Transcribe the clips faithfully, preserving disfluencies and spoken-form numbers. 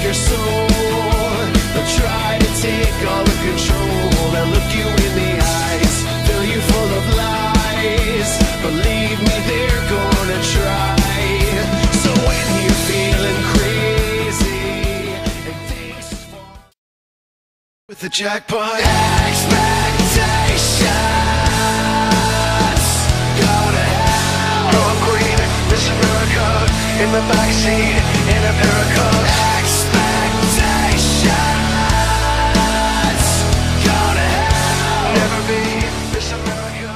your soul. They'll try to take all the control. They'll look you in the eyes, fill you full of lies. Believe me, they're gonna try. So when you're feeling crazy and things fall with the jackpot, expectations go to hell. Prom queen, Miss America, in the backseat, in a pair of cuffs. Expectations go to hell. Never be Miss America.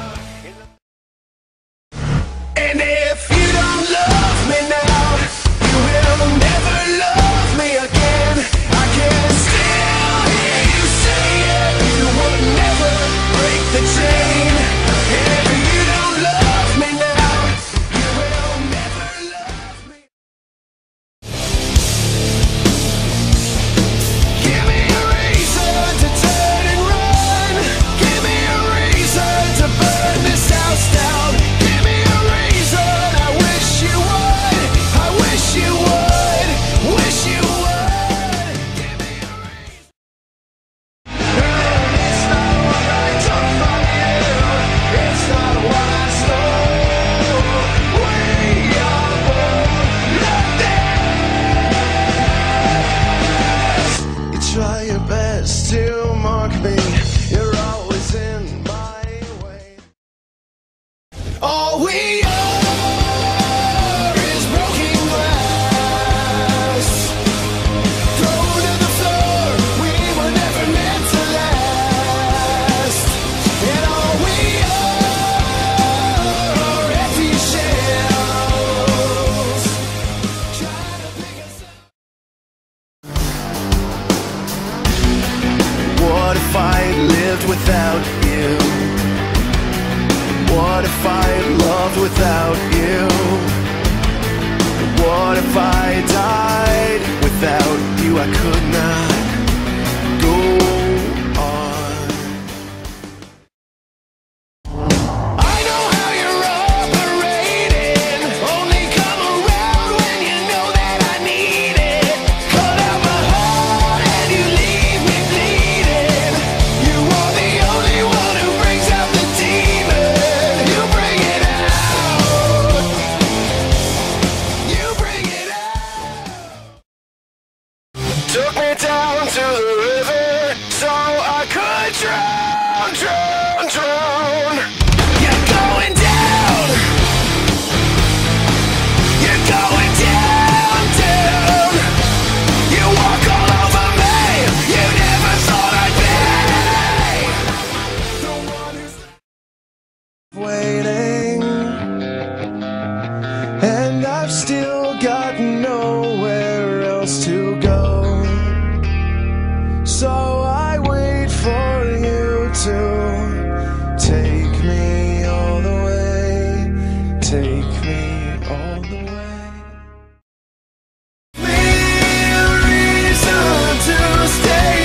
And if you don't love me now, you will never love me again. I can still hear you say it. You would never break the chain. And if you don't love me now, you will never love me. Give me a reason to turn and run. Give me a reason to burn this house down. Give me a reason. I wish you would. I wish you would. Wish you would. Give me a reason. It's not what I took from you. It's not what I stole. We are both nothing. You try your best to mock me. You're always in my way. All we are is broken glass, thrown to the floor. We were never meant to last. And all we are are empty shells, trying to pick us up. What if I lived without you? What if I loved without you? What if I died without you? I could not go on. I know how you're operating. Only come around when you know that I need it. Cut out my heart and you leave me bleeding. You are the only one who brings out the demon. You bring it out. You bring it out. Took me down to the river so I could drown, drown, drown. You're going down. You're going down, down. You walk all over me. You never thought I'd be the one who's waiting, and I've still got nowhere else to go. So I wait for you to take me all the way, take me all the way. Me a reason to stay,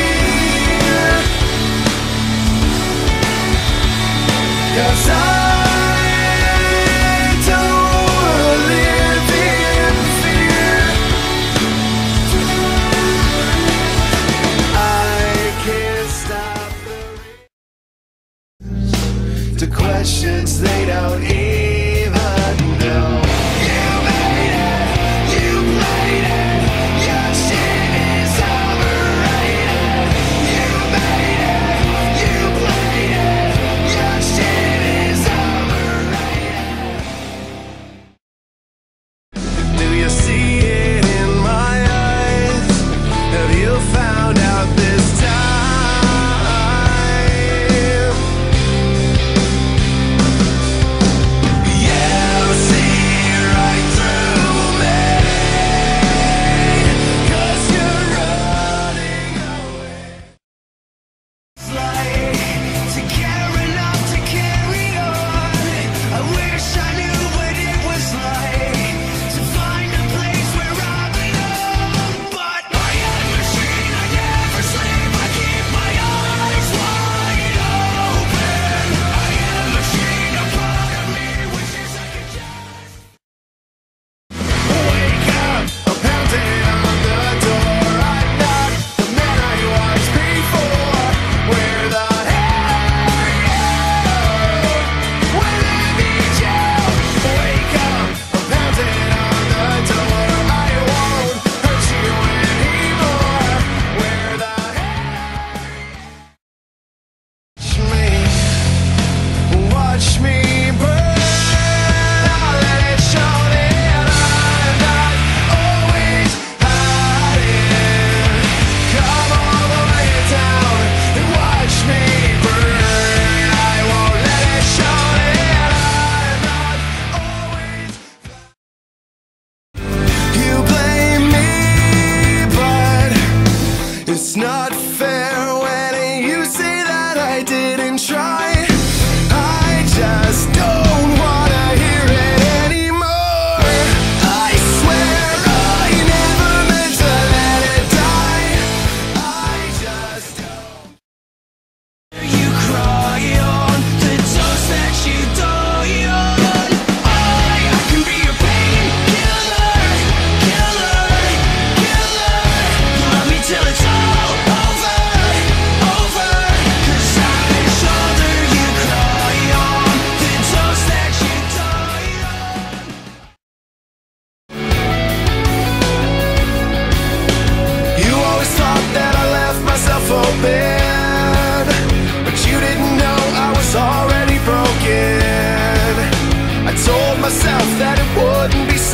'cause I don't wanna live in fear. I can't stop the to questions they don't even know. You made it, you played it, your shit is overrated. You made it, you played it, your shit is overrated. Do you see it in my eyes? Have you found out this time?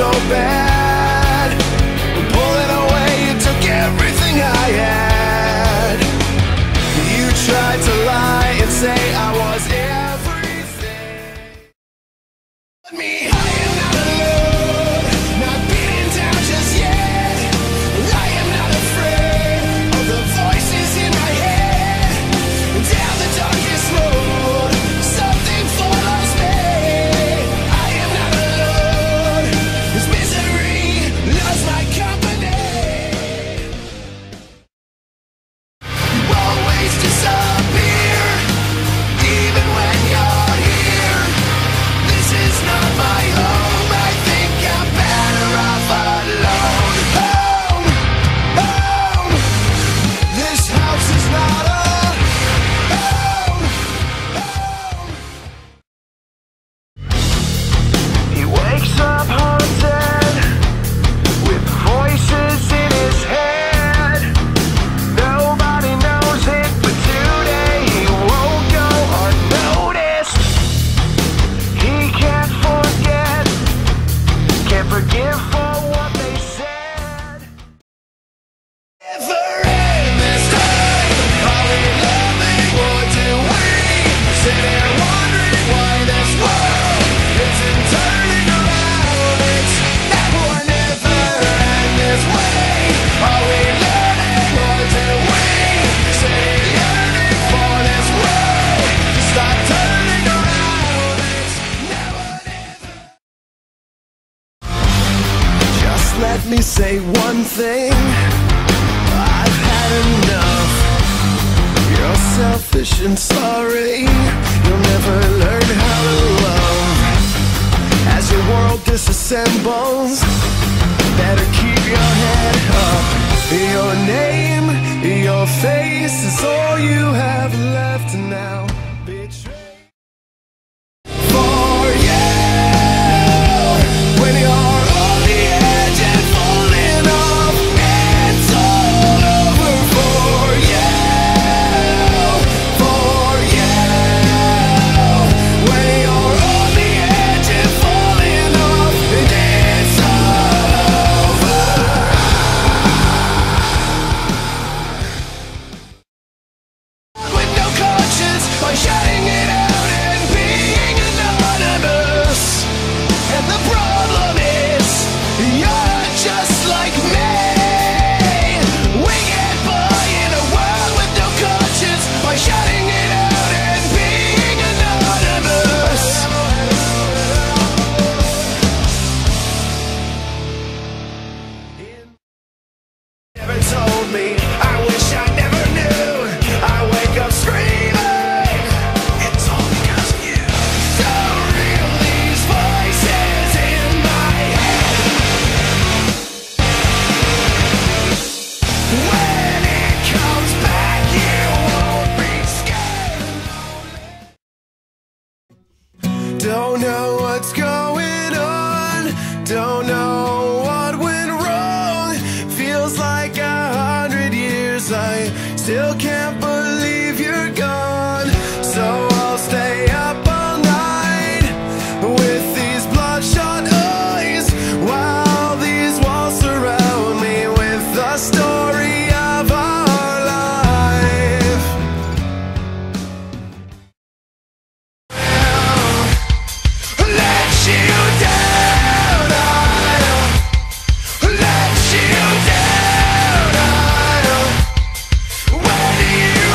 so bad. Pulling away, you took everything I had. You tried to lie and say I was everything. Let me, I am not alone, not beaten down just yet. I am not afraid of the voices in my head. Down the darkest road, something follows me. I am not alone, this misery loves my company. You always disappear, even when you're here. This is not my home, I think I'm better off alone. Home, home, this house is not a home, home. He wakes up haunted, with voices in his head. Nobody knows it, but today he won't go unnoticed. He can't forget, can't forgive for what they said. Never end this time. Are we loving or do we sit here wondering why this world isn't turning around? It's never, never end this way. Are we learning or do we sit here yearning for this world to stop turning around? It's never, never. Just let me say one thing. I've had enough. You're selfish and sorry. You'll never learn how to love. As your world disassembles, better keep your head up. Your name, your face is all you have left now. Betrayed for you. When you're on the edge and falling off, it's all over for you, for you. When you're on the edge and falling off, it's all over. With no conscience, by shutting it out and being anonymous. And the problem is, you're just like me. We get by in a world with no conscience by shutting it out and being anonymous. Never told me, I wish I never knew. I wake up screaming, it's all because of you. So real, these voices in my head. When it comes back, you won't be scared. Don't know what's going on, don't know what went wrong. Feels like a hundred years, I still can't believe you're gone. So I'll stay up all night with these bloodshot eyes, while these walls surround me with the story of our life. Let you down, I'll let you down, I'll. Where do you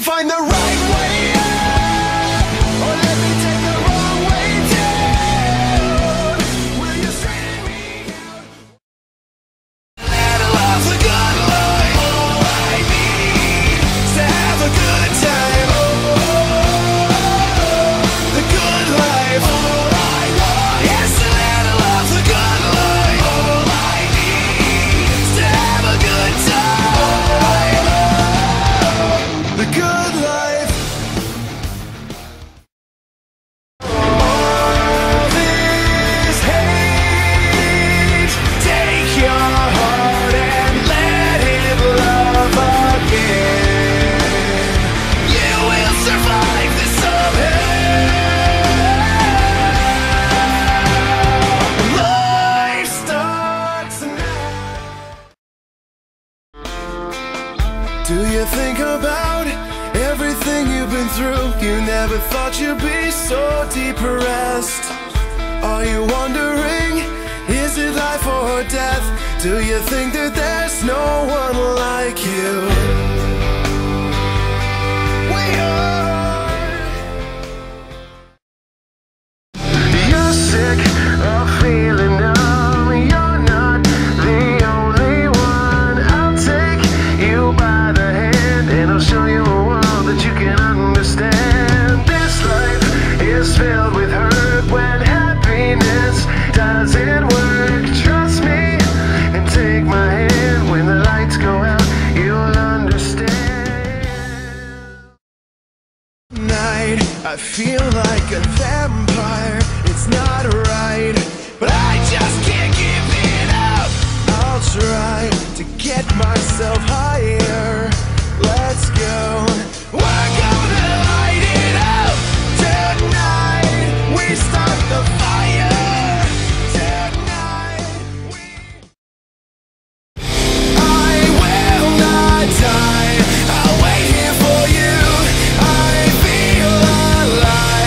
find the right way up, or let me take the wrong way down. Will you straighten me out? Let life's a good life. All I need is to have a good time. Oh, the good life. All I want is to let life's a good life. All I need is to have a good time. The good life. All this hate, take your heart and let it love again. You will survive this somehow. Life starts now. Do you think about everything you've been through? You never thought you'd be so depressed. Are you wondering, is it life or death? Do you think that there's no one like you? We are. You're sick of feeling numb. You're not the only one. I'll take you by the hand and I'll show you a world that you can understand. This life is filled with hurt when happiness doesn't work. Trust me and take my hand. When the lights go out, you'll understand. Night, I feel like a vampire. It's not right, but I just can't give it up. I'll try to get myself higher. Let's go. We're gonna light it up tonight. We start the fire tonight. We I will not die. I'll wait here for you. I feel alive.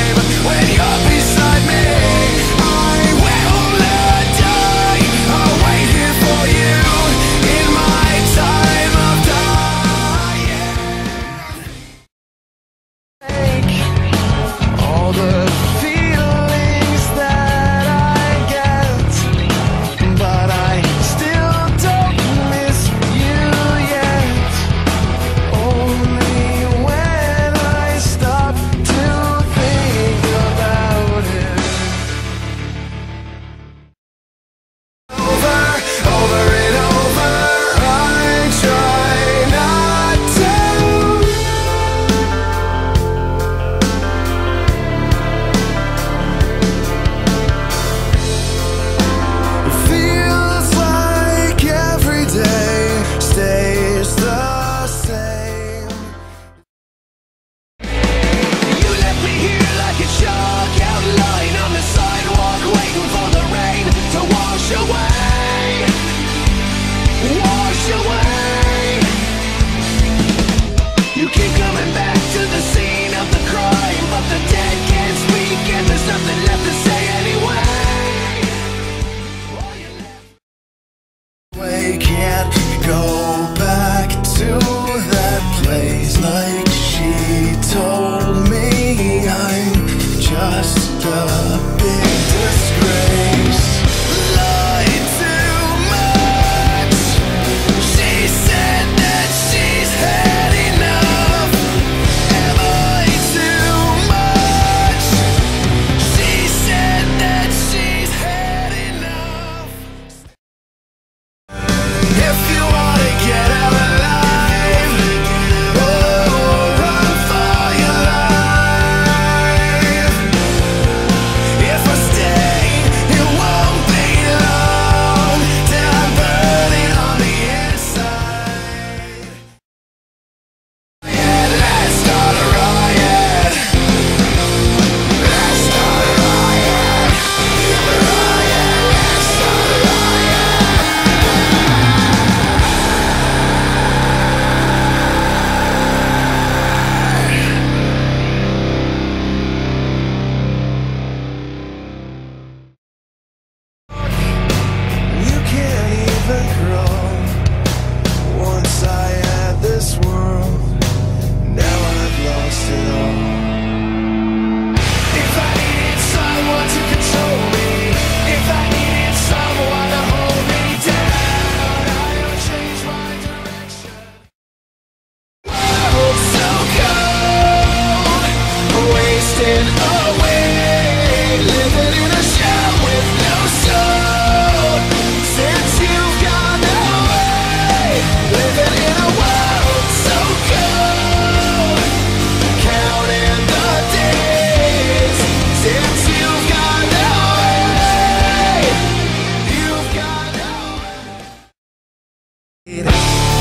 it.